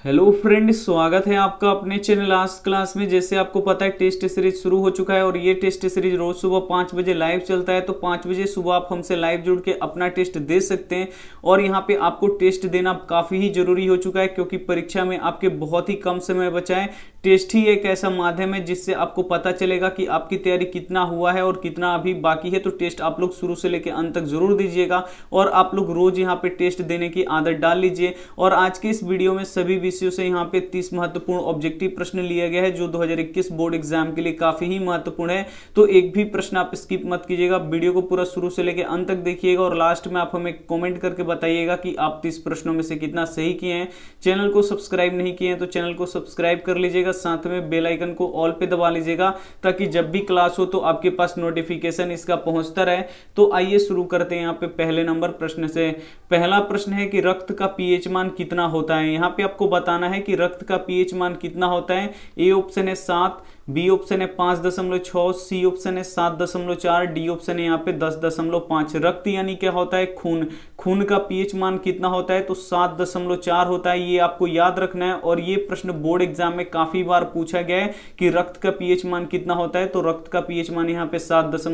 Hello friends, स्वागत है आपका अपने चैनल आज क्लास में। जैसे आपको पता है टेस्ट सीरीज शुरू हो चुका है और ये टेस्ट सीरीज रोज सुबह 5 बजे लाइव चलता है। तो 5 बजे सुबह आप हमसे लाइव जुड़ के अपना टेस्ट दे सकते हैं। और यहाँ पे आपको टेस्ट देना काफ़ी ही जरूरी हो चुका है, क्योंकि परीक्षा में आपके बहुत ही कम समय बचा है। टेस्ट ही एक ऐसा माध्यम है जिससे आपको पता चलेगा कि आपकी तैयारी कितना हुआ है और कितना अभी बाकी है। तो टेस्ट आप लोग शुरू से लेकर अंत तक जरूर दीजिएगा और आप लोग रोज यहाँ पे टेस्ट देने की आदत डाल लीजिए। और आज के इस वीडियो में सभी विषयों से यहाँ पे 30 महत्वपूर्ण ऑब्जेक्टिव प्रश्न लिया गया है, जो 2021 बोर्ड एग्जाम के लिए काफी ही महत्वपूर्ण है। तो एक भी प्रश्न आप स्किप मत कीजिएगा, वीडियो को पूरा शुरू से लेकर अंत तक देखिएगा और लास्ट में आप हमें कमेंट करके बताइएगा कि आप 30 प्रश्नों में से कितना सही किए हैं। चैनल को सब्सक्राइब नहीं किए हैं तो चैनल को सब्सक्राइब कर लीजिएगा, साथ में बेल आइकन को ऑल पे दबा लीजिएगा, ताकि जब भी क्लास हो तो आपके पास नोटिफिकेशन इसका पहुंचता रहे। तो आइए शुरू करते हैं यहाँ पे पहले नंबर प्रश्न से। पहला प्रश्न है कि रक्त का पीएच मान कितना होता है। यहाँ पे आपको बताना है कि रक्त का पीएच मान कितना होता है। ए ऑप्शन है 7, बी ऑप्शन है 5.6, सी ऑप्शन है 7.4, डी ऑप्शन है यहाँ पे 10.5। रक्त यानी क्या होता है? खून। खून का पीएच मान कितना होता है? तो 7.4 होता है। ये आपको याद रखना है और ये प्रश्न बोर्ड एग्जाम में काफी बार पूछा गया है कि रक्त का पीएच मान कितना होता है। तो रक्त का पीएच मान यहाँ पे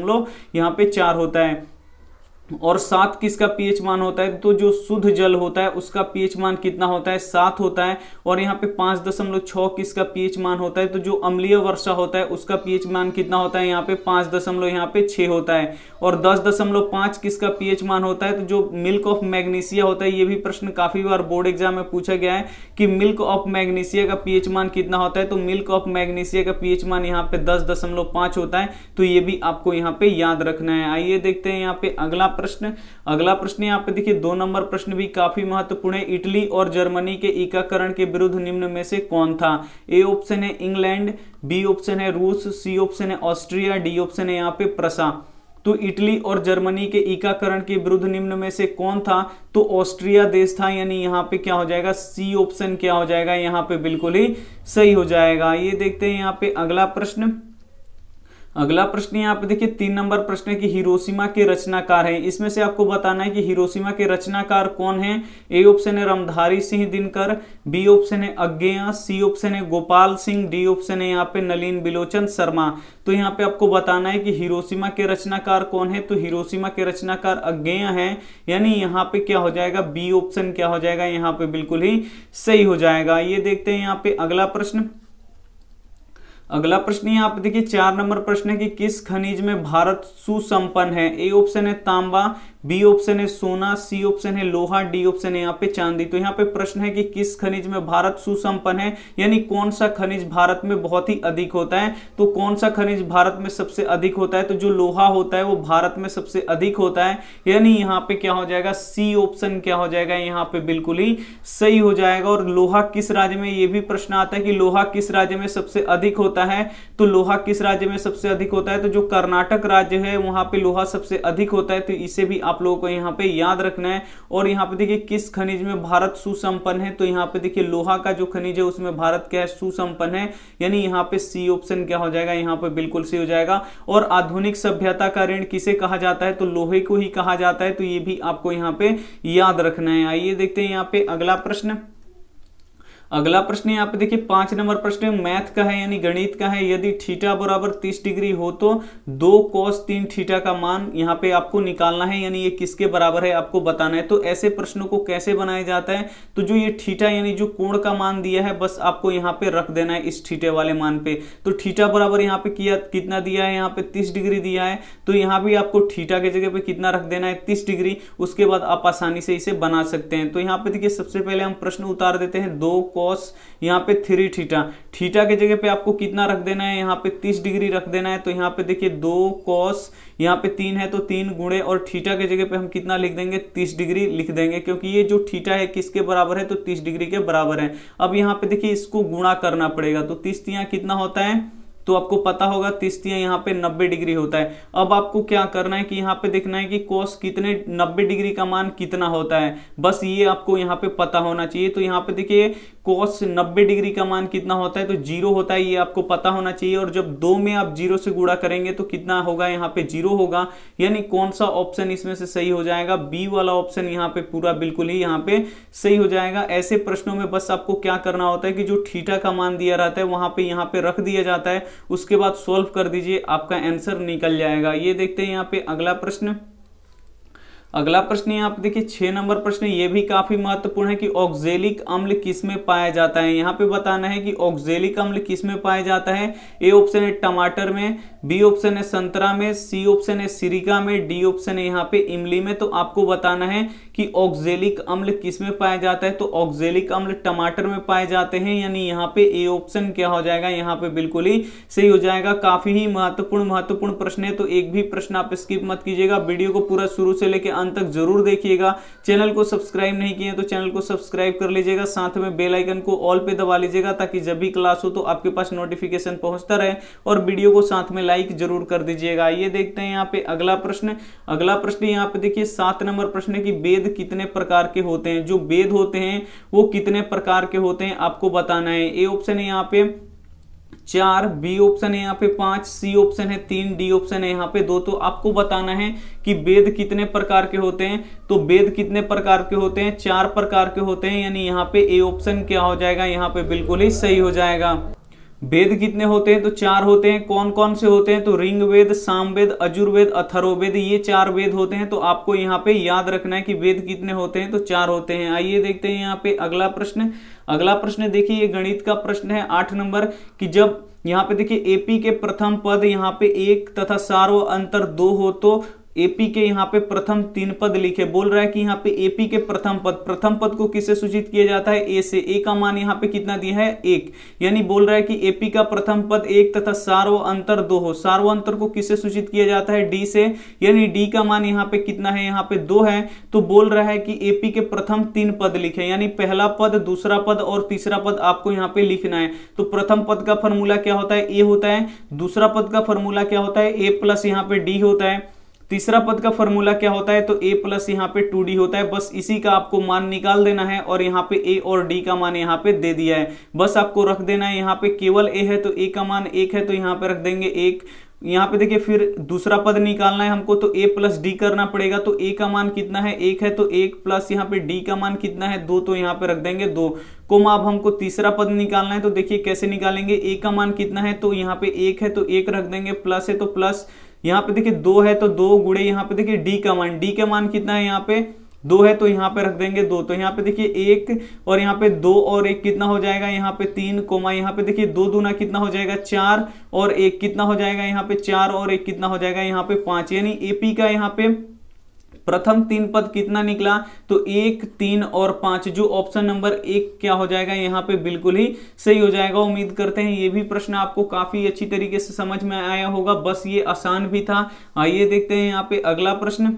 7.4 होता है। और 7 किसका पीएच मान होता है? तो जो शुद्ध जल होता है उसका पीएच मान कितना होता है? 7 होता है। और यहाँ पे 5.6 किसका पीएच मान होता है? तो जो अम्लीय वर्षा होता है उसका पीएच मान कितना होता है? यहाँ पे 5.6 होता है। और 10.5 किसका पीएच मान होता है? तो जो मिल्क ऑफ मैग्नीशिया होता है। ये भी प्रश्न काफी बार बोर्ड एग्जाम में पूछा गया है कि मिल्क ऑफ मैग्नीशिया का पीएच मान कितना होता है। तो मिल्क ऑफ मैग्नीशिया का पीएच मान यहाँ पे 10.5 होता है। तो ये भी आपको यहाँ पे याद रखना है। आइए देखते हैं यहाँ पे अगला प्रश्न यहाँ पे देखिए 2 नंबर प्रश्न भी काफी महत्वपूर्ण है। इटली और जर्मनी के एकीकरण के विरुद्ध निम्न में से कौन था? ए ऑप्शन है इंग्लैंड, बी ऑप्शन है रूस, सी ऑप्शन है ऑस्ट्रिया, डी ऑप्शन है यहाँ पे प्रसा। तो इटली और जर्मनी के एकीकरण के विरुद्ध निम्न में से कौन था? तो ऑस्ट्रिया देश था। यानी यहाँ पे क्या हो जाएगा? सी ऑप्शन क्या हो जाएगा? यहाँ पे बिल्कुल ही सही हो जाएगा। ये देखते हैं यहाँ पे अगला प्रश्न यहाँ पे देखिए 3 नंबर प्रश्न है कि हिरोशिमा के रचनाकार है। इसमें से आपको बताना है कि हिरोशिमा के रचनाकार कौन है। ए ऑप्शन है रामधारी सिंह दिनकर, बी ऑप्शन है अज्ञेय, सी ऑप्शन है गोपाल सिंह, डी ऑप्शन है यहाँ पे नलिन बिलोचन शर्मा। तो यहाँ पे आपको बताना है कि हिरोशिमा के रचनाकार कौन है। तो हिरोशिमा के रचनाकार अज्ञेय है। यानी यहाँ पे क्या हो जाएगा? बी ऑप्शन क्या हो जाएगा? यहाँ पे बिल्कुल ही सही हो जाएगा। ये देखते हैं यहाँ पे अगला प्रश्न यहाँ पे देखिए 4 नंबर प्रश्न है कि किस खनिज में भारत सुसंपन्न है। ए ऑप्शन है तांबा, बी ऑप्शन है सोना, सी ऑप्शन है लोहा, डी ऑप्शन है यहाँ पे चांदी। तो यहाँ पे प्रश्न है कि किस खनिज में भारत सुसंपन्न है, यानी कौन सा खनिज भारत में बहुत ही अधिक होता है। तो कौन सा खनिज भारत में सबसे अधिक होता है? तो जो लोहा होता है वो भारत में सबसे अधिक होता है। यानी यहाँ पे क्या हो जाएगा? सी ऑप्शन क्या हो जाएगा? यहाँ पे बिल्कुल ही सही हो जाएगा। और लोहा किस राज्य में, ये भी प्रश्न आता है कि लोहा किस राज्य में सबसे अधिक होता है। तो लोहा किस राज्य में सबसे अधिक होता है? तो जो कर्नाटक राज्य है वहां पे लोहा सबसे अधिक होता है। तो इसे भी आप लोगों को यहाँ पे याद रखना है। और यहाँ पे देखिए किस खनिज में भारत सुसंपन्न है। तो यहाँ पे देखिए लोहा का जो खनिज है उसमें भारत क्या है? सुसंपन्न है। यानी यहाँ पे सी ऑप्शन क्या हो जाएगा? यहाँ पे बिल्कुल सही हो जाएगा। और आधुनिक सभ्यता का ऋण किसे कहा जाता है? तो लोहे को ही कहा जाता है। तो ये भी आपको यहाँ पे याद रखना है। आइए देखते हैं यहाँ पे अगला प्रश्न यहाँ पे देखिए 5 नंबर प्रश्न मैथ का है, यानी गणित का है। यदि थीटा बराबर 30 डिग्री हो तो 2 cos 3 थीटा का मान यहाँ पे आपको निकालना है, यानी ये किसके बराबर है आपको बताना है। तो ऐसे प्रश्नों को कैसे बनाया जाता है? तो जो ये थीटा यानी जो कोण का मान दिया है बस आपको यहाँ पे रख देना है इस थीटे वाले मान पे। तो थीटा बराबर यहाँ पे कितना दिया है? यहाँ पे 30 डिग्री दिया है। तो यहाँ भी आपको थीटा के जगह पे कितना रख देना है? 30 डिग्री। उसके बाद आप आसानी से इसे बना सकते हैं। तो यहाँ पे देखिए सबसे पहले हम प्रश्न उतार देते हैं 2 cos यहाँ पे 3 थीटा। थीटा के जगह पे आपको कितना रख देना है? यहाँ पे 30 डिग्री रख देना है। तो यहाँ पे देखिए 2 cos यहाँ पे 3 है तो 3 गुणे और थीटा के जगह पे हम कितना लिख देंगे? 30 डिग्री लिख देंगे, क्योंकि ये जो थीटा है किसके बराबर है? तो 30 डिग्री के बराबर है। अब यहाँ पे देखिए इसको गुणा करना पड़ेगा। तो 30 यहाँ कितना होता है? तो आपको पता होगा 30 यहाँ पे 90 डिग्री होता है। अब आपको क्या करना है कि यहाँ पे देखना है कि cos कितने 90 डिग्री का मान कितना होता है, बस ये आपको यहाँ पे पता होना चाहिए। तो यहाँ पे देखिए cos 90 डिग्री का मान कितना होता है, तो 0 होता है, ये आपको पता होना चाहिए। और जब 2 में आप 0 से गुणा करेंगे तो कितना होगा, यहाँ पे 0 होगा। यानी कौन सा ऑप्शन इसमें से सही हो जाएगा, बी वाला ऑप्शन यहाँ पे पूरा बिल्कुल ही यहाँ पे सही हो जाएगा। ऐसे प्रश्नों में बस आपको क्या करना होता है कि जो थीटा का मान दिया रहता है वहां पे यहाँ पे रख दिया जाता है, उसके बाद सॉल्व कर दीजिए, आपका आंसर निकल जाएगा। ये देखते हैं यहाँ पे अगला प्रश्न। अगला प्रश्न यहाँ पे देखिए 6 नंबर प्रश्न, ये भी काफी महत्वपूर्ण है कि ऑक्जेलिक अम्ल किस में पाया जाता है। यहाँ पे बताना है कि ऑक्जेलिक अम्ल किस में पाया जाता है। ए ऑप्शन है टमाटर में, बी ऑप्शन है संतरा में, सी ऑप्शन है सिरिका में, डी ऑप्शन है यहाँ पे इमली में। तो आपको बताना है कि ऑक्जेलिक अम्ल किस में पाया जाता है। तो ऑक्जेलिक अम्ल टमाटर में पाए जाते हैं, यानी यहाँ पे ए ऑप्शन क्या हो जाएगा, यहाँ पे बिल्कुल ही सही हो जाएगा। काफी ही महत्वपूर्ण प्रश्न है, तो एक भी प्रश्न आप स्किप मत कीजिएगा, वीडियो को पूरा शुरू से लेकर अंत तक जरूर देखिएगा। चैनल को सब्सक्राइब नहीं किए तो चैनल को सब्सक्राइब कर लीजिएगा, साथ में बेल आइकन को ऑल पे दबा लीजिएगा ताकि जब भी क्लास हो तो आपके पास नोटिफिकेशन पहुंचता रहे, और वीडियो को साथ में लाइक जरूर कर दीजिएगा। ये देखते हैं यहाँ पे अगला प्रश्न। अगला प्रश्न यहाँ पे देखिए 7 नंबर प्रश्न है कि वेद कितने प्रकार के होते हैं। जो वेद होते हैं वो कितने प्रकार के होते हैं आपको बताना है। ए ऑप्शन है यहाँ पे 4, बी ऑप्शन है यहाँ पे 5, सी ऑप्शन है 3, डी ऑप्शन है यहाँ पे 2। तो आपको बताना है कि वेद कितने प्रकार के होते हैं। तो वेद कितने प्रकार के होते हैं, 4 प्रकार के होते हैं, यानी यहाँ पे ए ऑप्शन क्या हो जाएगा, यहाँ पे बिल्कुल ही सही हो जाएगा। वेद कितने होते हैं, तो 4 होते हैं। कौन कौन से होते हैं, तो ऋग्वेद, सामवेद, यजुर्वेद, अथर्ववेद, ये 4 वेद होते हैं। तो आपको यहाँ पे याद रखना है कि वेद कितने होते हैं, तो 4 होते हैं। आइए देखते हैं यहाँ पे अगला प्रश्न। अगला प्रश्न देखिए ये गणित का प्रश्न है 8 नंबर कि जब यहाँ पे देखिए एपी के प्रथम पद यहाँ पे 1 तथा सार्व अंतर 2 हो तो एपी के यहाँ पे प्रथम 3 पद लिखे। बोल रहा है कि यहाँ पे एपी के प्रथम पद को किससे सूचित किया जाता है, ए से। ए का मान यहाँ पे कितना दिया है, 1, यानी बोल रहा है कि एपी का प्रथम पद 1 तथा सार्व अंतर 2 हो। सार्व अंतर को किससे सूचित किया जाता है, डी से, यानी डी का मान यहाँ पे कितना है, यहाँ पे 2 है। तो बोल रहा है कि एपी के प्रथम 3 पद लिखे, यानी पहला पद, दूसरा पद और तीसरा पद आपको यहाँ पे लिखना है। तो प्रथम पद का फॉर्मूला क्या होता है, ए होता है। दूसरा पद का फॉर्मूला क्या होता है, ए प्लस यहाँ पे डी होता है। तीसरा पद का फॉर्मूला क्या होता है, तो a प्लस यहाँ पे 2d होता है। बस इसी का आपको मान निकाल देना है, और यहाँ पे a और d का मान यहाँ पे दे दिया है, बस आपको रख देना है। यहाँ पे केवल a है तो a का मान 1 है, तो यहाँ पे रख देंगे 1। यहाँ पे देखिए फिर दूसरा पद निकालना है हमको, तो a प्लस डी करना पड़ेगा। तो a का मान कितना है, 1 है, तो 1 प्लस यहाँ पे d का मान कितना है, 2, तो यहाँ पे रख देंगे 2। कोमा अब हमको तीसरा पद निकालना है, तो देखिए कैसे निकालेंगे। a का मान कितना है, तो यहाँ पे 1 है, तो 1 रख देंगे, प्लस है तो प्लस, यहाँ पे देखिए 2 है तो 2 गुणे यहाँ पे देखिए डी का मान कितना है, यहाँ पे 2 है, तो यहाँ पे रख देंगे 2। तो यहाँ पे देखिए 1 और यहाँ पे 2 और 1 कितना हो जाएगा, यहाँ पे 3, कोमा यहाँ पे देखिए 2 दूना कितना हो जाएगा 4 और 1 कितना हो जाएगा, यहाँ पे 4 और 1 कितना हो जाएगा, यहाँ पे 5। यानी एपी का यहाँ पे प्रथम 3 पद कितना निकला, तो 1, 3 और 5। जो ऑप्शन नंबर 1 क्या हो जाएगा, यहाँ पे बिल्कुल ही सही हो जाएगा। उम्मीद करते हैं ये भी प्रश्न आपको काफी अच्छी तरीके से समझ में आया होगा, बस ये आसान भी था। आइए देखते हैं यहाँ पे अगला प्रश्न।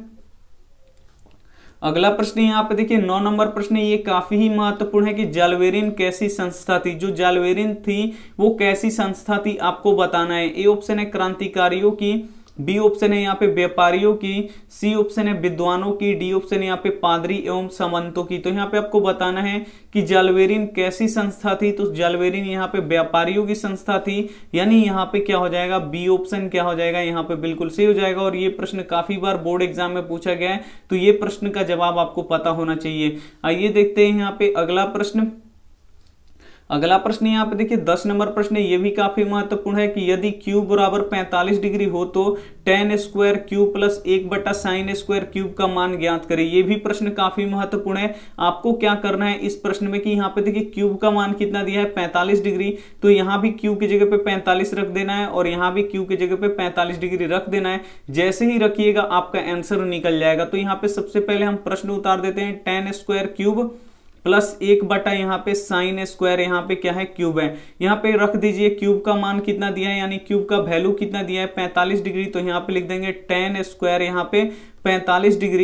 अगला प्रश्न यहाँ पे देखिए 9 नंबर प्रश्न, ये काफी ही महत्वपूर्ण है कि जालवेरिन कैसी संस्था थी। जो जालवेरिन थी वो कैसी संस्था थी आपको बताना है। ए ऑप्शन है क्रांतिकारियों की, बी ऑप्शन है यहाँ पे व्यापारियों की, सी ऑप्शन है विद्वानों की, डी ऑप्शन है यहाँ पे पादरी एवं सामंतों की। तो यहाँ पे आपको बताना है कि जालवेरिन कैसी संस्था थी। तो जालवेरिन यहाँ पे व्यापारियों की संस्था थी, यानी यहाँ पे क्या हो जाएगा, बी ऑप्शन क्या हो जाएगा, यहाँ पे बिल्कुल सही हो जाएगा। और ये प्रश्न काफी बार बोर्ड एग्जाम में पूछा गया है, तो ये प्रश्न का जवाब आपको पता होना चाहिए। आइए देखते हैं यहाँ पे अगला प्रश्न। अगला प्रश्न यहाँ पे देखिए 10 नंबर प्रश्न, ये भी काफी महत्वपूर्ण है कि यदि q बराबर 45 डिग्री हो तो tan square cube plus 1/sin square cube का मान ज्ञात करें। ये भी प्रश्न काफी महत्वपूर्ण है। आपको क्या करना है इस प्रश्न में कि यहाँ पे देखिए क्यूब का मान कितना दिया है 45 डिग्री, तो यहाँ भी क्यूब की जगह पे 45 रख देना है और यहाँ भी क्यूब की जगह पे 45 डिग्री रख देना है। जैसे ही रखिएगा आपका आंसर निकल जाएगा। तो यहाँ पे सबसे पहले हम प्रश्न उतार देते हैं, tan स्क्वायर क्यूब प्लस 1/, यहाँ पे साइन स्क्वायर, यहाँ पे क्या है क्यूब है, यहाँ पे रख दीजिए। क्यूब का मान कितना दिया है, यानी क्यूब का वैल्यू कितना दिया है 45 डिग्री, तो यहाँ पे लिख देंगे tan स्क्वायर यहाँ पे 45 डिग्री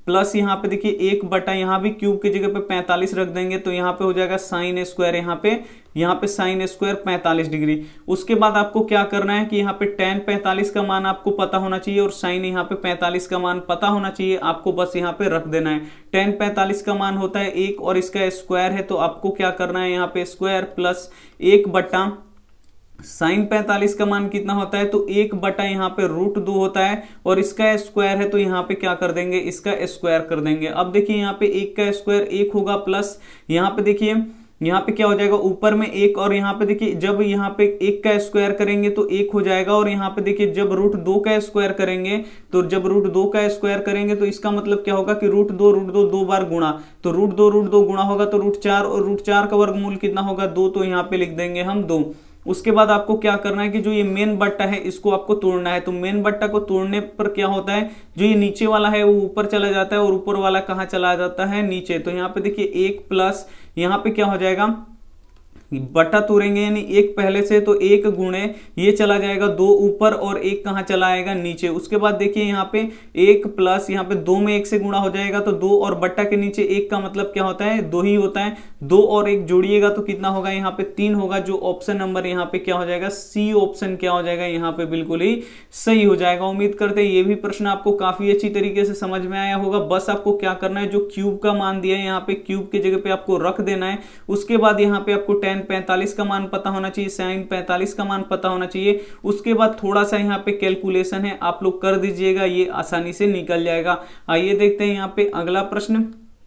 प्लस यहाँ पे देखिए 1 बटा, यहाँ भी क्यूब की जगह पे 45 रख देंगे तो यहाँ पे हो जाएगा साइन स्क्वायर, यहाँ पे साइन स्क्वायर 45 डिग्री। उसके बाद आपको क्या करना है कि यहाँ पे tan 45 का मान आपको पता होना चाहिए और साइन यहाँ पे 45 का मान पता होना चाहिए, आपको बस यहाँ पे रख देना है। tan 45 का मान होता है 1 और इसका स्क्वायर है तो आपको क्या करना है, यहाँ पे स्क्वायर प्लस 1 बटा साइन 45 का मान कितना होता है तो 1 बटा यहाँ पे √2 होता है और इसका स्क्वायर है तो यहाँ पे क्या कर देंगे, इसका स्क्वायर कर देंगे। अब देखिए यहाँ पे 1 का स्क्वायर 1 होगा प्लस यहाँ पे देखिए यहाँ पे क्या हो जाएगा, ऊपर में 1 और यहाँ पे देखिए जब यहाँ पे 1 का स्क्वायर करेंगे तो 1 हो जाएगा और यहाँ पे देखिए जब √2 का स्क्वायर करेंगे तो जब √2 का स्क्वायर करेंगे तो इसका मतलब क्या होगा कि √2 दो बार गुणा, तो √2 गुणा होगा तो √4 और √4 का वर्गमूल कितना होगा 2, तो यहाँ पे लिख देंगे हम 2। उसके बाद आपको क्या करना है कि जो ये मेन बट्टा है इसको आपको तोड़ना है। तो मेन बट्टा को तोड़ने पर क्या होता है, जो ये नीचे वाला है वो ऊपर चला जाता है और ऊपर वाला कहाँ चला जाता है, नीचे। तो यहाँ पे देखिए 1 प्लस यहाँ पे क्या हो जाएगा, बटा तोड़ेंगे यानी 1 पहले से तो 1 गुणे ये चला जाएगा 2 ऊपर और 1 कहाँ चला आएगा, नीचे। उसके बाद देखिए यहाँ पे 1 प्लस यहाँ पे 2 में 1 से गुणा हो जाएगा तो 2 और बट्टा के नीचे 1 का मतलब क्या होता है, 2 ही होता है। 2 और 1 जोड़िएगा तो कितना होगा, यहाँ पे 3 होगा। जो ऑप्शन नंबर यहाँ पे क्या हो जाएगा, सी ऑप्शन क्या हो जाएगा, यहाँ पे बिल्कुल ही सही हो जाएगा। उम्मीद करते हैं ये भी प्रश्न आपको काफी अच्छी तरीके से समझ में आया होगा। बस आपको क्या करना है, जो क्यूब का मान दिया है यहाँ पे क्यूब की जगह पे आपको रख देना है। उसके बाद यहाँ पे आपको tan 45 का मान पता होना चाहिए, sin 45 का मान पता होना चाहिए। उसके बाद थोड़ा सा यहाँ पे कैलकुलेशन है, आप लोग कर दीजिएगा, ये आसानी से निकल जाएगा। आइए देखते हैं यहाँ पे अगला प्रश्न।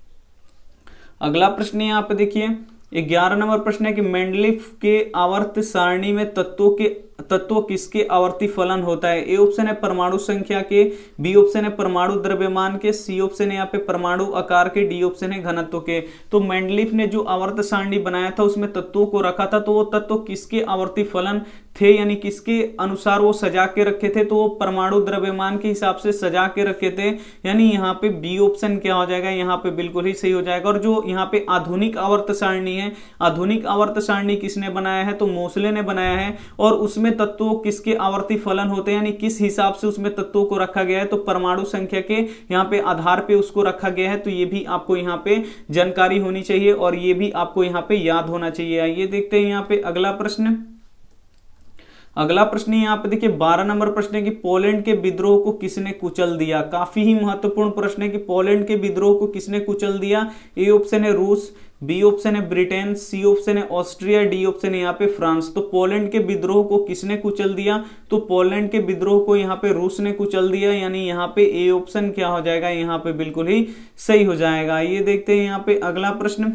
अगला प्रश्न यहाँ पे देखिए 11 नंबर प्रश्न है कि मेंडलीफ के आवर्त सारणी में तत्व किसके आवर्ती फलन होता है। ए ऑप्शन है परमाणु संख्या के, बी ऑप्शन है परमाणु द्रव्यमान के, सी ऑप्शन है यहाँ पे परमाणु आकार के, डी ऑप्शन है घनत्व के। तो मेंडलीफ ने जो आवर्त सारणी बनाया था उसमें तत्वों को रखा था, तो वो तत्व किसके आवर्ती फलन थे, यानी किसके अनुसार वो सजा के रखे थे, तो वो परमाणु द्रव्यमान के हिसाब से सजा के रखे थे। यानी यहाँ पे बी ऑप्शन क्या हो जाएगा, यहाँ पे बिल्कुल ही सही हो जाएगा। और जो यहाँ पे आधुनिक आवर्त सारणी है, आधुनिक आवर्त सारणी किसने बनाया है, तो मोसले ने बनाया है। और उसमें तत्वों किसके आवर्ती फलन होते हैं, यानी किस हिसाब से उसमें तत्वों को रखा गया है, तो परमाणु संख्या के यहाँ पे आधार पे उसको रखा गया है। तो ये भी आपको यहाँ पे जानकारी होनी चाहिए और ये भी आपको यहाँ पे याद होना चाहिए। आइए देखते हैं यहाँ पे अगला प्रश्न। अगला प्रश्न यहाँ पे देखिए 12 नंबर प्रश्न है कि पोलैंड के विद्रोह को किसने कुचल दिया। काफी ही महत्वपूर्ण प्रश्न है कि पोलैंड के विद्रोह को किसने कुचल दिया। ए ऑप्शन है रूस, बी ऑप्शन है ब्रिटेन, सी ऑप्शन है ऑस्ट्रिया, डी ऑप्शन है यहाँ पे फ्रांस। तो पोलैंड के विद्रोह को किसने कुचल दिया, तो पोलैंड के विद्रोह को यहाँ पे रूस ने कुचल दिया। यानी यहाँ पे ए ऑप्शन क्या हो जाएगा, यहाँ पे बिल्कुल ही सही हो जाएगा। ये देखते हैं यहाँ पे अगला प्रश्न।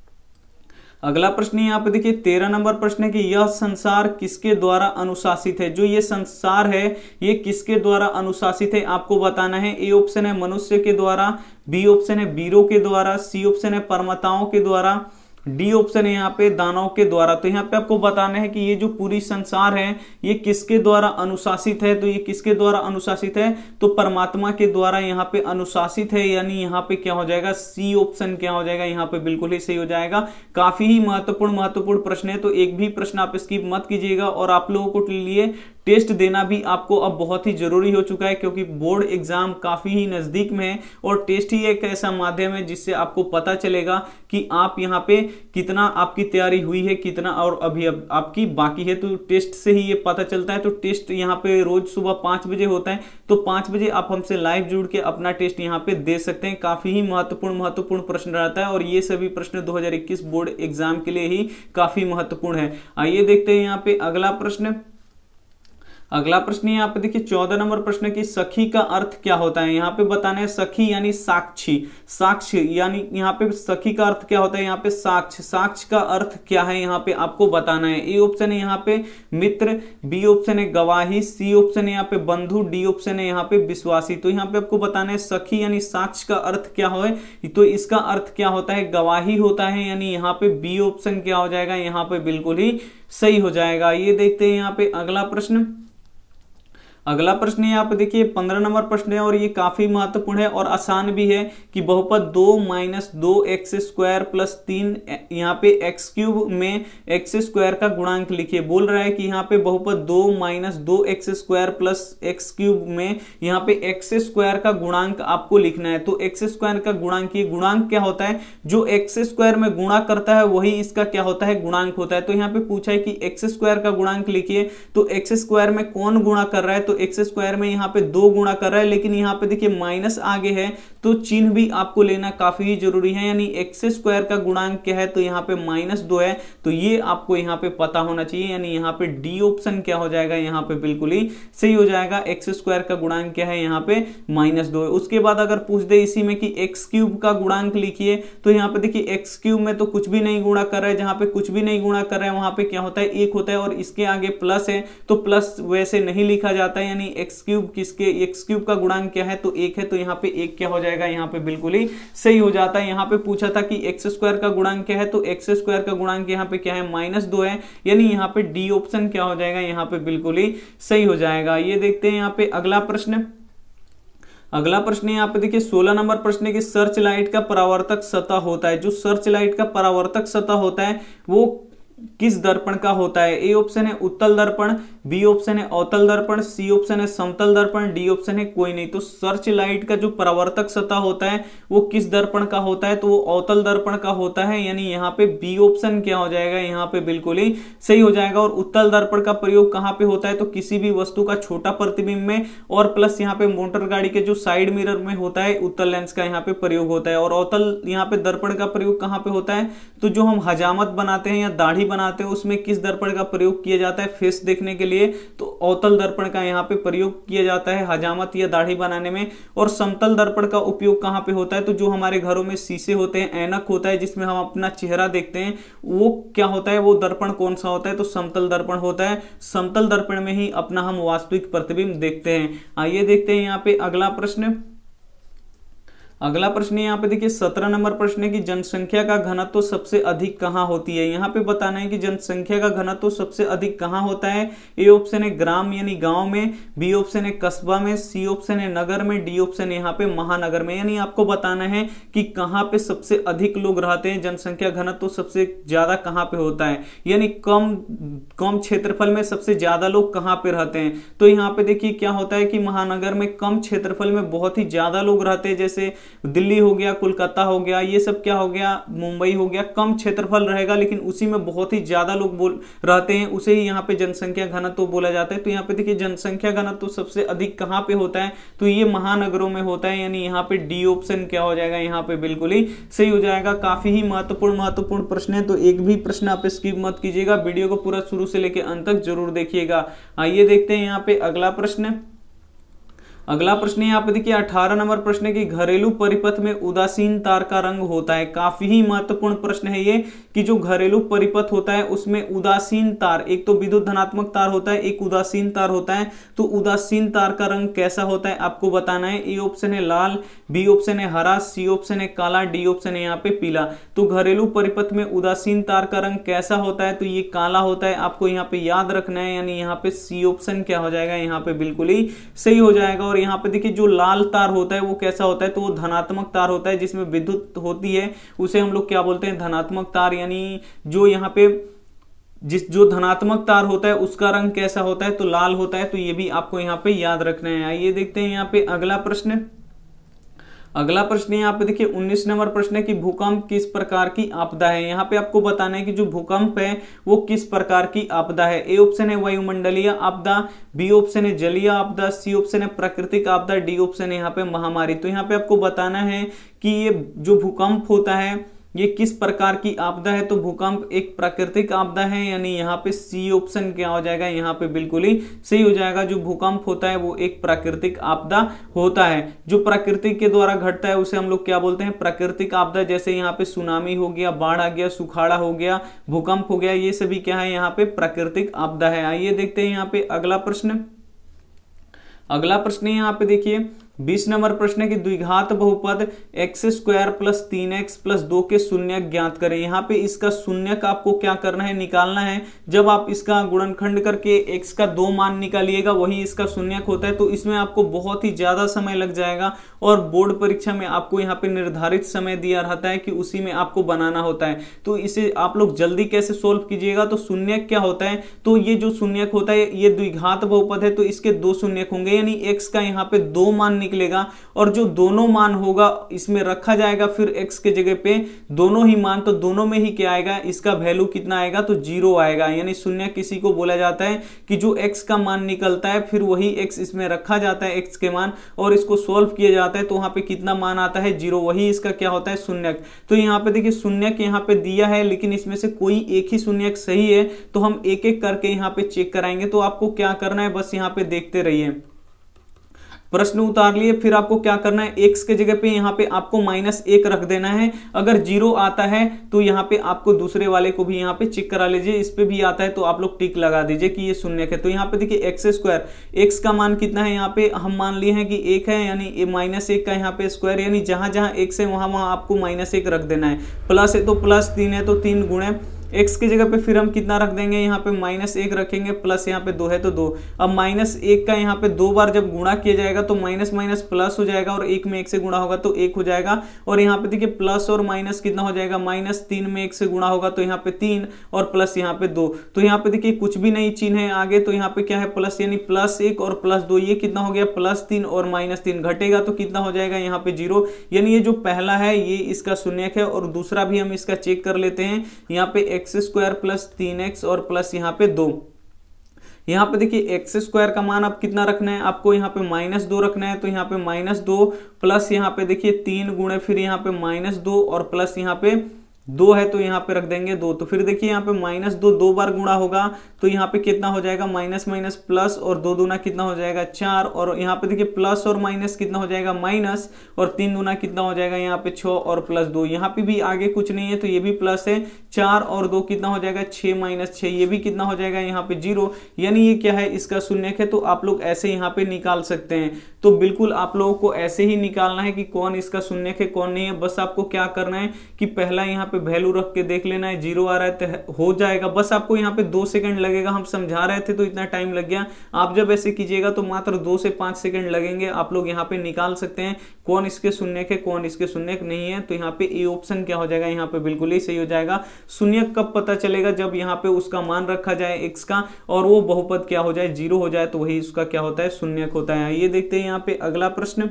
अगला प्रश्न यहाँ पे देखिए 13 नंबर प्रश्न है कि यह संसार किसके द्वारा अनुशासित है। जो ये संसार है ये किसके द्वारा अनुशासित है आपको बताना है। ए ऑप्शन है मनुष्य के द्वारा, बी ऑप्शन है वीरों के द्वारा, सी ऑप्शन है परमताओं के द्वारा, डी ऑप्शन है यहाँ पे दानव के द्वारा। तो यहाँ पे आपको बताना है कि ये जो पूरी संसार है ये किसके द्वारा अनुशासित है। तो ये किसके द्वारा अनुशासित है, तो परमात्मा के द्वारा यहाँ पे अनुशासित है। यानी यहाँ पे क्या हो जाएगा, सी ऑप्शन क्या हो जाएगा, यहाँ पे बिल्कुल ही सही हो जाएगा। काफी ही महत्वपूर्ण प्रश्न है, तो एक भी प्रश्न आप स्किप मत कीजिएगा। और आप लोगों को लिए टेस्ट देना भी आपको अब बहुत ही जरूरी हो चुका है, क्योंकि बोर्ड एग्जाम काफी ही नजदीक में है और टेस्ट ही एक ऐसा माध्यम है जिससे आपको पता चलेगा कि आप यहाँ पे कितना आपकी तैयारी हुई है, कितना और अभी आपकी बाकी है। तो टेस्ट से ही ये पता चलता है। तो टेस्ट यहाँ पे रोज सुबह 5 बजे होता है, तो 5 बजे आप हमसे लाइव जुड़ के अपना टेस्ट यहाँ पे दे सकते हैं। काफी ही महत्वपूर्ण प्रश्न रहता है और ये सभी प्रश्न 2021 बोर्ड एग्जाम के लिए ही काफी महत्वपूर्ण है। आइए देखते हैं यहाँ पे अगला प्रश्न। अगला प्रश्न यहाँ पे देखिए 14 नंबर प्रश्न की सखी का अर्थ क्या होता है। यहाँ पे बताना है सखी यानी साक्षी, साक्ष्य यानी यहाँ पे सखी का अर्थ क्या होता है, यहाँ पे साक्ष्य, साक्ष्य का अर्थ क्या है यहाँ पे आपको बताना है। ए ऑप्शन है यहाँ पे मित्र, बी ऑप्शन है गवाही, सी ऑप्शन है यहाँ पे बंधु, डी ऑप्शन है यहाँ पे विश्वासी। तो यहाँ पे आपको बताना है सखी यानी साक्ष्य का अर्थ क्या है, तो इसका अर्थ क्या होता है, गवाही होता है। यानी यहाँ पे बी ऑप्शन क्या हो जाएगा, यहाँ पे बिल्कुल ही सही हो जाएगा। ये देखते हैं यहाँ पे अगला प्रश्न। अगला प्रश्न है यहाँ पे देखिए 15 नंबर प्रश्न है और ये काफी महत्वपूर्ण है और आसान भी है कि बहुपद 2 माइनस 2x² प्लस 3 यहाँ पे x³ में x² का गुणांक लिखिए। बोल रहा है कि यहाँ पे बहुपद 2 माइनस 2x² प्लस x³ में यहाँ पे x² का गुणांक आपको लिखना है। तो x² का गुणांक, ये गुणांक क्या होता है, जो x² में गुणा करता है वही इसका क्या होता है, गुणांक होता है। तो यहाँ पे पूछा है कि x² का गुणांक लिखिए, तो x² में कौन गुणा कर रहा है, तो x² में यहाँ पे 2 गुणा कर रहा है, लेकिन यहाँ पे देखिए माइनस आगे है तो चिन्ह भी आपको लेना काफी जरूरी है। यानी x² का गुणांक क्या है, तो यहाँ पे -2 है, तो ये आपको यहाँ पे पता होना चाहिए। यानी यहाँ पे डी ऑप्शन क्या हो जाएगा, यहाँ पे बिल्कुल ही सही हो जाएगा। x² का गुणांक क्या है, यहाँ पे -2 है। उसके बाद अगर पूछ दे इसी में कि x³ का गुणांक लिखिए, तो यहाँ पे देखिए x³ में तो कुछ भी नहीं गुणा कर रहा है, जहां पे कुछ भी नहीं गुणा कर रहा है वहां पे क्या होता है, 1 होता है, और इसके आगे प्लस है तो प्लस वैसे नहीं लिखा जाता है। यानी x³ का गुणांक क्या है, तो 1 है, तो यहाँ पे 1 क्या हो जाएगा, यहाँ पे बिल्कुल ही सही हो जाता है। यहाँ पे पूछा था कि x² का गुणांक क्या है, तो x² का गुणांक यहाँ पे क्या है, -2 है। यानी यहाँ पे डी ऑप्शन क्या हो जाएगा, यहाँ पे बिल्कुल ही सही हो जाएगा। ये देखते हैं यहाँ पे अगला प्रश्न। अगला प्रश्न यहाँ पे देखिए 16 नंबर प्रश्न है कि सर्च लाइट का परावर्तक सतह होता है। जो सर्च लाइट का परावर्तक सतह होता है वो किस दर्पण का होता है। ए ऑप्शन है उत्तल दर्पण, बी ऑप्शन है अवतल दर्पण, सी ऑप्शन है समतल दर्पण, डी ऑप्शन है कोई नहीं। तो सर्च लाइट का जो परावर्तक सतह होता है वो किस दर्पण का होता है, तो वो अवतल दर्पण का होता है। यानी यहाँ पे बी ऑप्शन क्या हो जाएगा, यहाँ पे बिल्कुल ही सही हो जाएगा। और उत्तल दर्पण का प्रयोग कहाँ पे होता है, तो किसी भी वस्तु का छोटा प्रतिबिंब में, और प्लस यहाँ पे मोटर गाड़ी के जो साइड मिरर में होता है उत्तल लेंस का यहाँ पे प्रयोग होता है। और अवतल यहाँ पे दर्पण का प्रयोग कहाँ पे होता है, तो जो हम हजामत बनाते हैं या दाढ़ी बनाते हैं उसमें किस दर्पण का प्रयोग किया जाता है, फेस देखने के लिए, तो अवतल दर्पण का यहाँ पे प्रयोग किया जाता है हजामत या दाढ़ी बनाने में। और समतल दर्पण का उपयोग कहाँ पे होता है, तो जो हमारे घरों में शीशे होते हैं, ऐनक होता है जिसमें हम अपना चेहरा देखते हैं, वो क्या होता है, वो दर्पण कौन सा होता है, तो समतल दर्पण होता है। समतल दर्पण में ही अपना हम वास्तविक प्रतिबिंब देखते हैं। आइए देखते हैं यहाँ पे अगला प्रश्न। अगला प्रश्न यहाँ पे देखिए 17 नंबर प्रश्न है कि जनसंख्या का घनत्व सबसे अधिक कहाँ होती है। यहाँ पे बताना है कि जनसंख्या का घनत्व सबसे अधिक कहाँ होता है। ए ऑप्शन है ग्राम यानी गांव में, बी ऑप्शन है कस्बा में, सी ऑप्शन है नगर में, डी ऑप्शन यहाँ पे महानगर में। यानी आपको बताना है कि कहाँ पे सबसे अधिक लोग रहते हैं, जनसंख्या घनत्व सबसे ज्यादा कहाँ पे होता है, यानी कम क्षेत्रफल में सबसे ज्यादा लोग कहाँ पे रहते हैं। तो यहाँ पे देखिए क्या होता है कि महानगर में कम क्षेत्रफल में बहुत ही ज्यादा लोग रहते हैं, जैसे दिल्ली हो गया, कोलकाता हो गया, ये सब क्या हो गया, मुंबई हो गया, कम क्षेत्रफल रहेगा लेकिन उसी में बहुत ही ज्यादा लोग रहते हैं, उसे ही यहाँ पे जनसंख्या घनत्व बोला जाता है। तो यहाँ पे देखिए जनसंख्या घनत्व सबसे अधिक कहाँ पे होता है, तो ये महानगरों में होता है। यानी यहाँ पे डी ऑप्शन क्या हो जाएगा, यहाँ पे बिल्कुल ही सही हो जाएगा। काफी ही महत्वपूर्ण प्रश्न है, तो एक भी प्रश्न आप स्किप मत कीजिएगा, वीडियो को पूरा शुरू से लेकर अंत तक जरूर देखिएगा। आइए देखते हैं यहाँ पे अगला प्रश्न। अगला प्रश्न यहाँ पे देखिए 18 नंबर प्रश्न है कि घरेलू परिपथ में उदासीन तार का रंग होता है। काफी ही महत्वपूर्ण प्रश्न है ये कि जो घरेलू परिपथ होता है उसमें उदासीन तार, एक तो विद्युत धनात्मक तार होता है, एक उदासीन तार होता है। तो उदासीन तार का रंग कैसा होता है आपको बताना है। ए ऑप्शन है लाल, बी ऑप्शन है हरा, सी ऑप्शन है काला, डी ऑप्शन है यहाँ पे पीला। तो घरेलू परिपथ में उदासीन तार का रंग कैसा होता है, तो ये काला होता है, आपको यहाँ पे याद रखना है। यानी यहाँ पे सी ऑप्शन क्या हो जाएगा, यहाँ पे बिल्कुल ही सही हो जाएगा। और यहाँ पे देखिए जो लाल तार होता है वो कैसा होता है, तो वो धनात्मक तार होता है, जिसमें विद्युत होती है, उसे हम लोग क्या बोलते हैं, धनात्मक तार। यानी जो यहाँ पे जो धनात्मक तार होता है उसका रंग कैसा होता है, तो लाल होता है। तो ये भी आपको यहाँ पे याद रखना है। आइए देखते हैं यहाँ पे अगला प्रश्न। अगला प्रश्न यहाँ पे देखिए 19 नंबर प्रश्न है कि भूकंप किस प्रकार की आपदा है। यहाँ पे आपको बताना है कि जो भूकंप है वो किस प्रकार की आपदा है। ए ऑप्शन है वायुमंडलीय आपदा, बी ऑप्शन है जलीय आपदा, सी ऑप्शन है प्राकृतिक आपदा, डी ऑप्शन है यहाँ पे महामारी। तो यहाँ पे आपको बताना है कि ये जो भूकंप होता है ये किस प्रकार की आपदा है। तो भूकंप एक प्राकृतिक आपदा है, यानी यहाँ पे सी ऑप्शन क्या हो जाएगा, यहाँ पे बिल्कुल ही सही हो जाएगा। जो भूकंप होता है वो एक प्राकृतिक आपदा होता है, जो प्राकृतिक के द्वारा घटता है उसे हम लोग क्या बोलते हैं, प्राकृतिक आपदा। जैसे यहाँ पे सुनामी हो गया, बाढ़ आ गया, सुखाड़ा हो गया, भूकंप हो गया, ये सभी क्या है, यहाँ पे प्राकृतिक आपदा है। आइए देखते हैं यहाँ पे अगला प्रश्न। अगला प्रश्न यहाँ पे देखिए 20 नंबर प्रश्न है कि द्विघात बहुपद x² + 3x + 2 के शून्यक ज्ञात करें। यहाँ पे इसका शून्यक आपको क्या करना है, निकालना है। जब आप इसका गुणनखंड करके x का 2 मान निकालिएगा वही इसका शून्यक होता है, तो इसमें आपको बहुत ही ज्यादा समय लग जाएगा और बोर्ड परीक्षा में आपको यहाँ पे निर्धारित समय दिया रहता है कि उसी में आपको बनाना होता है। तो इसे आप लोग जल्दी कैसे सोल्व कीजिएगा, तो शून्यक क्या होता है, तो ये जो शून्यक होता है ये द्विघात बहुपद है तो इसके 2 शून्यक होंगे, यानी x का यहाँ पे 2 मान निकलेगा और जो दोनों मान होगा इसमें रखा जाएगा फिर x के जगह पे दोनों ही मान, तो दोनों में ही क्या आएगा, इसका वैल्यू कितना आएगा, तो 0 आएगा। यानी शून्यक किसी को बोला जाता है कि जो x का मान निकलता है फिर वही x इसमें रखा जाता है x के मान और इसको सोल्व किया जाता है, तो वहां पे कितना मान आता है, 0, वही इसका क्या होता है, शून्यक। तो यहाँ पे देखिए शून्यक यहाँ पे दिया है लेकिन इसमें से कोई एक ही शून्यक सही है, तो हम एक एक करके यहाँ पे चेक कराएंगे। तो आपको क्या करना है, बस यहाँ पे देखते रहिए। प्रश्न उतार लिए, फिर आपको क्या करना है, x के जगह पे यहाँ पे आपको -1 रख देना है। अगर 0 आता है तो यहाँ पे आपको दूसरे वाले को भी यहाँ पे चेक करा लीजिए, इस पे भी आता है तो आप लोग टिक लगा दीजिए कि ये शून्यक है। तो यहाँ पे देखिए x², x का मान कितना है, यहाँ पे हम मान लिए हैं कि 1 है, यानी -1 का यहाँ पे स्क्वायर, यानी जहां जहां x है वहां वहां आपको -1 रख देना है। प्लस है तो प्लस, 3 है तो 3 गुणे x के जगह पे फिर हम कितना रख देंगे, यहाँ पे -1 रखेंगे, प्लस यहाँ पे 2 है तो 2। अब -1 का यहाँ पे 2 बार जब गुणा किया जाएगा तो माइनस माइनस प्लस हो जाएगा और 1 में 1 से गुणा होगा तो 1 हो जाएगा। और यहाँ पे देखिए प्लस और माइनस कितना हो जाएगा, -3 में 1 से गुणा होगा तो यहाँ पे 3 और प्लस यहाँ पे 2। तो यहाँ पे देखिए कुछ भी नहीं चिन्ह है आगे, तो यहाँ पे क्या है, प्लस, यानी +1 और +2, ये कितना हो गया, +3 और -3, घटेगा तो कितना हो जाएगा, यहाँ पे 0। यानी ये जो पहला है ये इसका शून्यक है। और दूसरा भी हम इसका चेक कर लेते हैं, यहाँ पे x² + 3x और प्लस यहाँ पे 2। यहाँ पे देखिए x² का मान अब कितना रखना है, आपको यहाँ पे -2 रखना है, तो यहाँ पे -2 प्लस यहाँ पे देखिए 3 गुणे फिर यहाँ पे -2 और प्लस यहाँ पे 2 है तो यहाँ पे रख देंगे 2। तो फिर देखिए यहाँ पे -2 2 बार गुणा होगा तो यहाँ पे कितना हो जाएगा, माइनस माइनस प्लस और 2 दूना कितना हो जाएगा, 4। और यहाँ पे देखिए प्लस और माइनस कितना हो जाएगा, माइनस, और 3 दूना कितना हो जाएगा, यहाँ पे 6 और प्लस 2। यहाँ पे भी आगे कुछ नहीं है तो ये भी प्लस है, 4 और 2 कितना हो जाएगा, 6 - 6, ये भी कितना हो जाएगा, यहाँ पे 0। यानी ये क्या है, इसका शून्यक है। तो आप लोग ऐसे यहाँ पे निकाल सकते हैं। तो बिल्कुल आप लोगों को ऐसे ही निकालना है कि कौन इसका शून्यक है कौन नहीं है। बस आपको क्या करना है कि पहला यहाँ पे वैल्यू रख के देख लेना है, 0 आ रहा है तो हो जाएगा। बस आपको यहाँ पे 2 सेकंड लगेगा, हम समझा रहे थे तो इतना टाइम लग गया। आप जब ऐसे कीजिएगा तो मात्र 2 से 5 सेकंड लगेंगे, आप लोग यहाँ पे निकाल सकते हैं कौन इसके शून्यक है कौन इसके शून्यक नहीं है। तो यहाँ पे ए ऑप्शन क्या हो जाएगा, यहाँ पे बिल्कुल ही सही हो जाएगा। शून्यक कब पता चलेगा, जब यहाँ पे उसका मान रखा जाए x का और वो बहुपद क्या हो जाए, 0 हो जाए, तो वही उसका क्या होता है, शून्यक होता है। ये देखते हैं यहाँ पे अगला प्रश्न।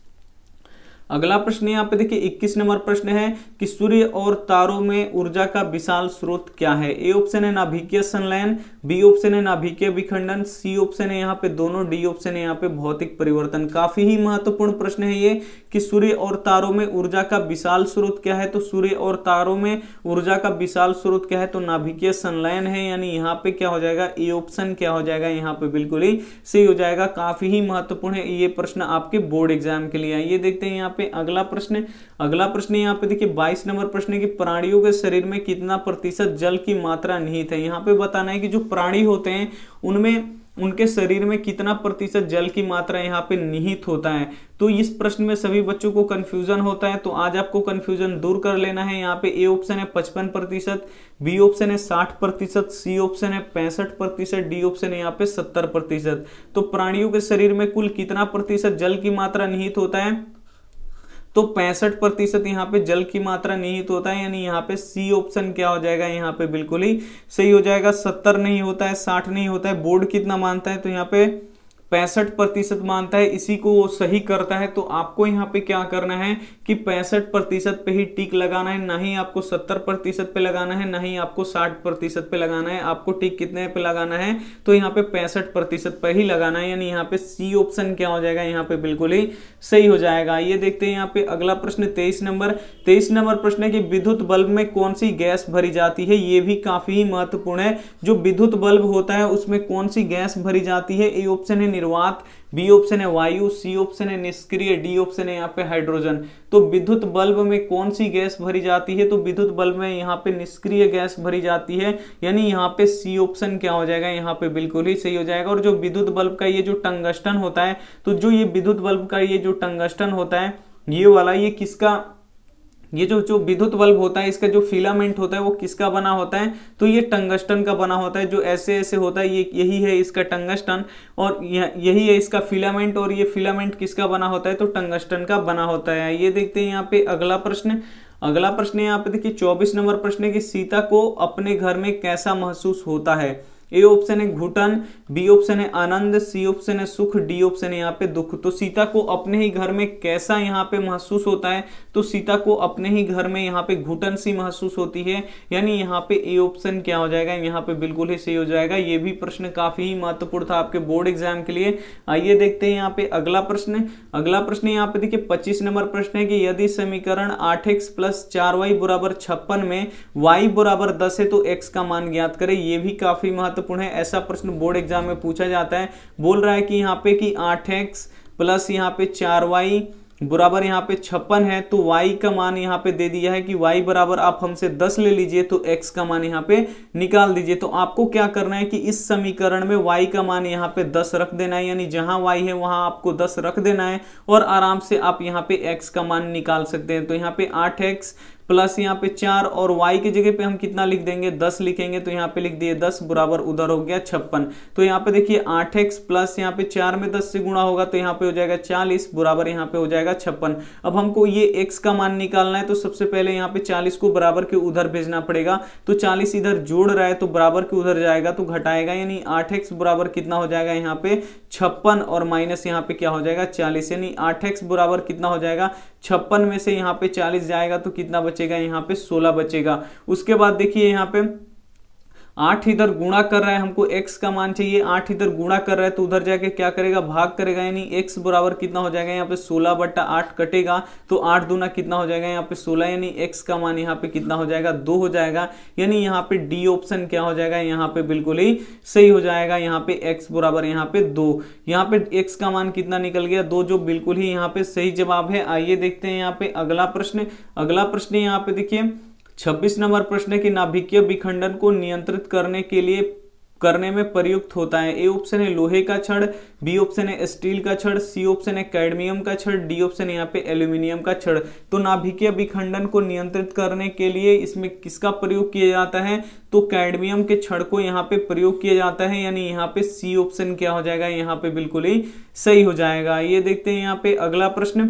अगला प्रश्न यहाँ पे देखिए 21 नंबर प्रश्न है कि सूर्य और तारों में ऊर्जा का विशाल स्रोत क्या है। ए ऑप्शन है नाभिकीय संलयन, बी ऑप्शन है नाभिकीय विखंडन, सी ऑप्शन है यहाँ पे दोनों, डी ऑप्शन है यहाँ पे भौतिक परिवर्तन। काफी ही महत्वपूर्ण प्रश्न है ये कि सूर्य और तारों में ऊर्जा का विशाल स्रोत क्या है। तो सूर्य और तारों में ऊर्जा का विशाल स्रोत क्या है, तो नाभिकीय संलयन है। यानी यहाँ पे क्या हो जाएगा, ए ऑप्शन क्या हो जाएगा, यहाँ पे बिल्कुल ही सही हो जाएगा। काफी ही महत्वपूर्ण है ये प्रश्न आपके बोर्ड एग्जाम के लिए। ये देखते हैं यहाँ पे अगला प्रश्न। अगला प्रश्न यहाँ पे देखिए 22 नंबर प्रश्न है कि प्राणियों के शरीर में कितना प्रतिशत जल की मात्रा निहित है। यहाँ पे बताना है कि जो प्राणी होते हैं उनमें उनके शरीर में कितना प्रतिशत जल की मात्रा यहाँ पे निहित होता है। तो इस प्रश्न में सभी बच्चों को कंफ्यूजन होता है, तो आज आपको कंफ्यूजन दूर कर लेना है। यहाँ पे ए ऑप्शन है 55%, बी ऑप्शन है 60%, सी ऑप्शन है 65%, डी ऑप्शन है यहाँ पे 70%। तो प्राणियों के शरीर में कुल कितना प्रतिशत जल की मात्रा निहित होता है, तो 65% यहाँ पे जल की मात्रा निहित होता है। यानी यहाँ पे सी ऑप्शन क्या हो जाएगा, यहाँ पे बिल्कुल ही सही हो जाएगा। 70 नहीं होता है, 60 नहीं होता है। बोर्ड कितना मानता है, तो यहाँ पे 65% मानता है, इसी को वो सही करता है। तो आपको यहाँ पे क्या करना है कि 65% पे ही टिक लगाना है, ना ही आपको 70% पे लगाना है, ना ही आपको 60% पे लगाना है। आपको टिक कितने पे लगाना है, तो यहाँ पे 65% पे ही लगाना है। यानी यहाँ पे सी ऑप्शन क्या हो जाएगा, यहाँ पे बिल्कुल ही सही हो जाएगा। ये देखते हैं यहाँ पे अगला प्रश्न 23 नंबर प्रश्न है कि विद्युत बल्ब में कौन सी गैस भरी जाती है। ये भी काफी महत्वपूर्ण है। जो विद्युत बल्ब होता है उसमें कौन सी गैस भरी जाती है। ए ऑप्शन है निर्वात, बी ऑप्शन है वायु, सी ऑप्शन है निष्क्रिय, डी ऑप्शन है यहाँ पे हाइड्रोजन। तो विद्युत बल्ब में कौन सी गैस भरी जाती है? तो विद्युत बल्ब में यहाँ पे निष्क्रिय गैस भरी जाती है, यानी यहाँ पे सी ऑप्शन क्या हो जाएगा, यहाँ पे बिल्कुल ही सही हो जाएगा। और जो विद्युत बल्ब का ये जो टंगस्टन होता है, तो जो ये विद्युत बल्ब का ये जो टंगस्टन होता है, ये वाला, ये किसका, ये जो विद्युत बल्ब होता है, इसका जो फिलामेंट होता है वो किसका बना होता है? तो ये टंगस्टन का बना होता है। जो ऐसे ऐसे होता है, ये यही है इसका टंगस्टन, और यही है इसका फिलामेंट, और ये फिलामेंट किसका बना होता है? तो टंगस्टन का बना होता है। ये देखते हैं यहाँ पे अगला प्रश्न। अगला प्रश्न यहाँ पे देखिए 24 नंबर प्रश्न है कि सीता को अपने घर में कैसा महसूस होता है? ए ऑप्शन है घुटन, बी ऑप्शन है आनंद, सी ऑप्शन है सुख, डी ऑप्शन है यहाँ पे दुख। तो सीता को अपने ही घर में कैसा यहाँ पे महसूस होता है? तो सीता को अपने ही घर में यहाँ पे घुटन सी महसूस होती है, यानी यहाँ पे ए ऑप्शन क्या हो जाएगा, यहाँ पे बिल्कुल ही सही हो जाएगा। ये भी प्रश्न काफी ही महत्वपूर्ण था आपके बोर्ड एग्जाम के लिए। आइए देखते हैं यहाँ पे अगला प्रश्न। अगला प्रश्न यहाँ पे देखिए 25 नंबर प्रश्न है कि यदि समीकरण 8x + 4y = 56 में y = 10 है तो x का मान ज्ञात करें। ये भी काफी महत्वपूर्ण है, ऐसा प्रश्न बोर्ड एग्जाम में पूछा जाता है। बोल रहा है कि यहाँ पे कि 8x + यहाँ पे 4y बराबर यहाँ पे 56 है, तो y का मान यहाँ पे दे दिया है कि y बराबर आप हमसे 10 ले लीजिए, तो x का मान यहाँ पे निकाल दीजिए। तो आपको क्या करना है कि इस समीकरण में y का मान यहाँ पे 10 रख देना है, यानी जहां y है वहां आपको 10 रख देना है, और आराम से आप यहाँ पे x का मान निकाल सकते हैं। तो यहाँ पे 8x प्लस यहाँ पे 4 और y की जगह पे हम कितना लिख देंगे, 10 लिखेंगे। तो यहाँ पे लिख दिए 10 बराबर उधर हो गया 56। तो यहाँ पे देखिए 8x प्लस यहाँ पे 4 में 10 से गुणा होगा तो यहाँ पे हो जाएगा 40 बराबर यहाँ पे हो जाएगा 56। अब हमको ये x का मान निकालना है, तो सबसे पहले यहाँ पे 40 को बराबर के उधर भेजना पड़ेगा। तो 40 इधर जोड़ रहा है तो बराबर के उधर जाएगा तो घटाएगा, यानी 8x बराबर कितना हो जाएगा यहाँ पे 56 और माइनस यहाँ पे क्या हो जाएगा 40, यानी 8x बराबर कितना हो जाएगा 56 में से यहाँ पे 40 जाएगा तो कितना बचेगा, यहाँ पे 16 बचेगा। उसके बाद देखिए यहाँ पे 8 इधर गुणा कर रहा है, हमको x का मान चाहिए, 8 इधर गुणा कर रहा है तो उधर जाके क्या करेगा, भाग करेगा, यानी x बराबर कितना हो जाएगा यहाँ पे 16/8 कटेगा तो 8 दूना कितना हो जाएगा यहाँ पे 16, यानी x का मान यहाँ पे कितना हो जाएगा 2 हो जाएगा, यानी यहाँ पे डी ऑप्शन क्या हो जाएगा यहाँ पे बिल्कुल ही सही हो जाएगा। यहाँ पे x बराबर यहाँ पे 2, यहाँ पे x का मान कितना निकल गया 2, जो बिल्कुल ही यहाँ पे सही जवाब है। आइए देखते हैं यहाँ पे अगला प्रश्न। अगला प्रश्न यहाँ पे देखिए 26 नंबर प्रश्न है कि नाभिकीय विखंडन को नियंत्रित करने में प्रयुक्त होता है। ए ऑप्शन है लोहे का छड़, बी ऑप्शन है स्टील का छड़, सी ऑप्शन है कैडमियम का छड़, डी ऑप्शन है यहाँ पे एल्यूमिनियम का छड़। तो नाभिकीय विखंडन को नियंत्रित करने के लिए इसमें किसका प्रयोग किया जाता है, तो कैडमियम के छड़ को यहाँ पे प्रयोग किया जाता है, यानी यहाँ पे सी ऑप्शन क्या हो जाएगा यहाँ पे बिल्कुल ही सही हो जाएगा। ये देखते हैं यहाँ पे अगला प्रश्न।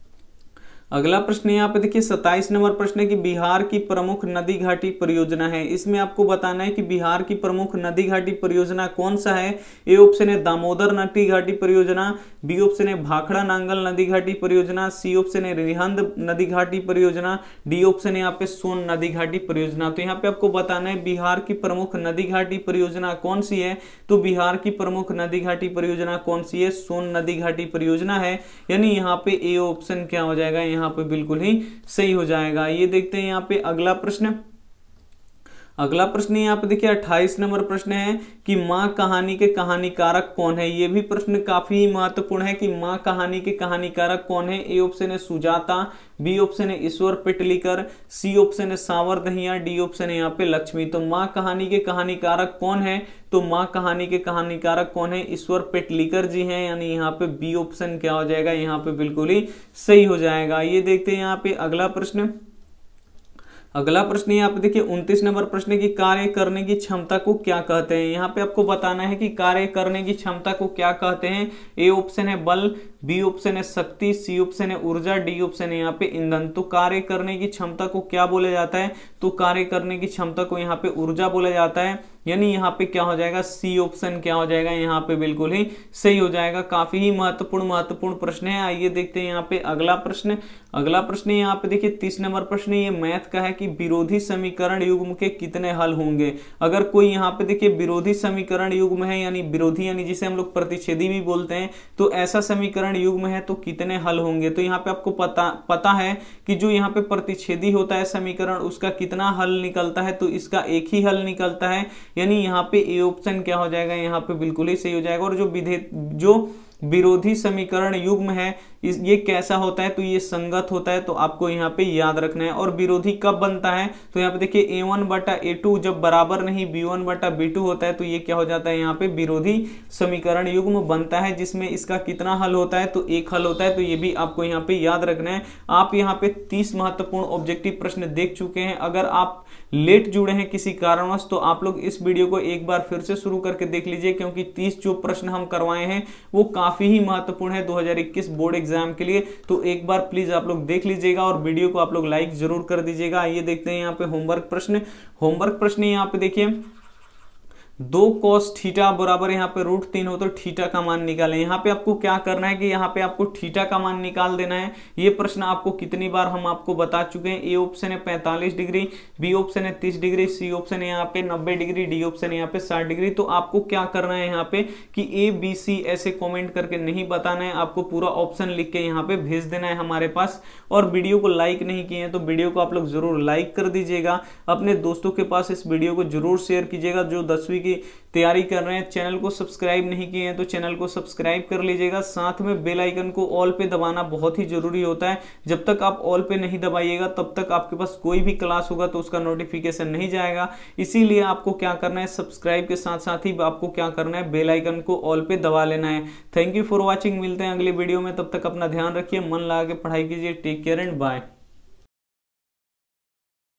अगला प्रश्न यहाँ पे देखिए 27 नंबर प्रश्न है कि बिहार की प्रमुख नदी घाटी परियोजना है। इसमें आपको बताना है कि बिहार की प्रमुख नदी घाटी परियोजना कौन सा है। ए ऑप्शन है दामोदर नदी घाटी परियोजना, बी ऑप्शन है भाखड़ा नांगल नदी घाटी परियोजना, सी ऑप्शन है रिहंद नदी घाटी परियोजना, डी ऑप्शन है यहाँ पे सोन नदी घाटी परियोजना। तो यहाँ पे आपको बताना है बिहार की प्रमुख नदी घाटी परियोजना कौन सी है। तो बिहार की प्रमुख नदी घाटी परियोजना कौन सी है, सोन नदी घाटी परियोजना है, यानी यहाँ पे ए ऑप्शन क्या हो जाएगा यहाँ पे बिल्कुल ही सही हो जाएगा। ये देखते हैं यहाँ पे अगला प्रश्न। अगला प्रश्न यहाँ पे देखिए 28 नंबर प्रश्न है कि माँ कहानी के कहानीकारक कौन है। ये भी प्रश्न काफी महत्वपूर्ण है कि माँ कहानी के कहानीकारक कौन है। ए ऑप्शन है सुजाता, बी ऑप्शन है ईश्वर पेटलीकर, सी ऑप्शन है सांवर दहिया, डी ऑप्शन है यहाँ पे लक्ष्मी। तो माँ कहानी के कहानीकारक कौन है, तो माँ कहानी के कहानीकारक कौन है, ईश्वर पेटलीकर जी हैं, यानी यहाँ पे बी ऑप्शन क्या हो जाएगा यहाँ पे बिल्कुल ही सही हो जाएगा। ये देखते हैं यहाँ पे अगला प्रश्न। अगला प्रश्न यहाँ पे देखिए 29 नंबर प्रश्न की कार्य करने की क्षमता को क्या कहते हैं। यहाँ पे आपको बताना है कि कार्य करने की क्षमता को क्या कहते हैं। ए ऑप्शन है बल, बी ऑप्शन है शक्ति, सी ऑप्शन है ऊर्जा, डी ऑप्शन है यहाँ पे ईंधन। तो कार्य करने की क्षमता को क्या बोला जाता है, तो कार्य करने की क्षमता को यहाँ पे ऊर्जा बोला जाता है, यानी यहाँ पे क्या हो जाएगा सी ऑप्शन क्या हो जाएगा यहाँ पे बिल्कुल ही सही हो जाएगा। काफी ही महत्वपूर्ण प्रश्न है। आइए देखते हैं यहाँ पे अगला प्रश्न। अगला प्रश्न यहाँ पे देखिए 30 नंबर प्रश्न ये मैथ का है कि विरोधी समीकरण युग्म के कितने हल होंगे। अगर कोई यहाँ पे देखिए विरोधी समीकरण युग्म है, यानी विरोधी यानी जिसे हम लोग प्रतिच्छेदी भी बोलते हैं, तो ऐसा समीकरण युग्म है तो कितने हल होंगे। तो यहाँ पे आपको पता है कि जो यहाँ पे प्रतिच्छेदी होता है समीकरण उसका कितना हल निकलता है, तो इसका एक ही हल निकलता है, यानी यहाँ पे ए ऑप्शन क्या हो जाएगा, यहाँ पे बिल्कुल ही सही हो जाएगा। और जो विरोधी समीकरण युग्म है ये कैसा होता है, तो ये संगत होता है, तो आपको यहाँ पे याद रखना है। और विरोधी कब बनता है, तो यहाँ पे देखिए a1 बटा a2 जब बराबर नहीं b1 बटा b2 होता है, तो ये क्या हो जाता है, यहाँ पे विरोधी समीकरण युग्म बनता है, जिसमें इसका कितना हल होता है, तो एक हल होता है। तो ये भी आपको यहाँ पे याद रखना है। आप यहाँ पे 30 महत्वपूर्ण ऑब्जेक्टिव प्रश्न देख चुके हैं। अगर आप लेट जुड़े हैं किसी कारणवश, तो आप लोग इस वीडियो को एक बार फिर से शुरू करके देख लीजिए, क्योंकि 30 जो प्रश्न हम करवाए हैं वो काफी ही महत्वपूर्ण है 2021 बोर्ड एग्जाम के लिए। तो एक बार प्लीज आप लोग देख लीजिएगा और वीडियो को आप लोग लाइक जरूर कर दीजिएगा। आइए देखते हैं यहाँ पे होमवर्क प्रश्न यहाँ पे देखिए 2 cos थीटा बराबर यहाँ पे √3 हो तो थीटा का मान निकालें। यहाँ पे आपको क्या करना है कि यहाँ पे आपको थीटा का मान निकाल देना है। ये प्रश्न आपको कितनी बार हम आपको बता चुके हैं। ए ऑप्शन है 45 डिग्री, बी ऑप्शन है 30 डिग्री, सी ऑप्शन है यहाँ पे 90 डिग्री, डी ऑप्शन है यहाँ पे 60 डिग्री। तो आपको क्या करना है यहाँ पे कि ए बी सी ऐसे कॉमेंट करके नहीं बताना है, आपको पूरा ऑप्शन लिख के यहाँ पे भेज देना है हमारे पास। और वीडियो को लाइक नहीं किए हैं तो वीडियो को आप लोग जरूर लाइक कर दीजिएगा। अपने दोस्तों के पास इस वीडियो को जरूर शेयर कीजिएगा जो 10वीं की तैयारी कर रहे हैं। चैनल को सब्सक्राइब नहीं किए हैं तो चैनल को सब्सक्राइब कर लीजिएगा। साथ में बेल आइकन को ऑल पे दबाना बहुत ही जरूरी होता है। जब तक आप ऑल पे नहीं दबाइएगा तब तक आपके पास कोई भी क्लास होगा तो उसका नोटिफिकेशन नहीं जाएगा। इसीलिए आपको क्या करना है, सब्सक्राइब के साथ साथ ही आपको क्या करना है, बेल आइकन को ऑल पे दबा लेना है। Thank you for watching. मिलते हैं अगले वीडियो में, तब तक अपना ध्यान रखिए, मन लगा के पढ़ाई कीजिए। Take care and bye.